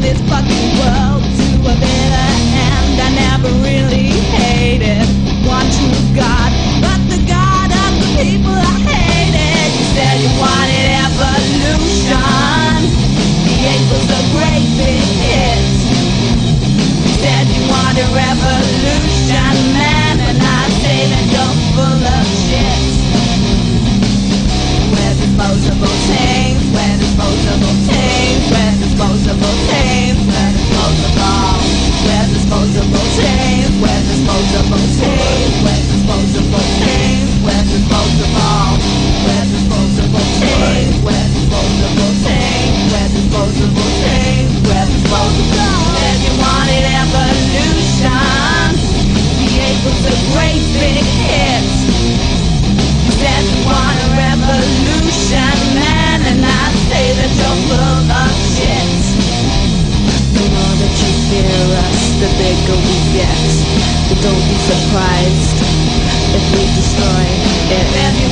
this fucking world to a bitter end. I never really hated one true God, but the God of the people I hated. You said you wanted evolution. The ape was a great big hit. You said you wanted revolution, man, and I say that you're full of shit. We're disposable things, we're disposable things, we're disposable things, we're disposable. We're disposable things, we're disposable things, we're disposable things, we're disposable. We're disposable things, we're disposable things, we're disposable things, we're disposable. Said you wanted evolution. The ape was a great big hit. Said you want a revolution, man, and I say that you're full of shit. The more that you fear us, the bigger we get. But don't be surprised if we destroy it.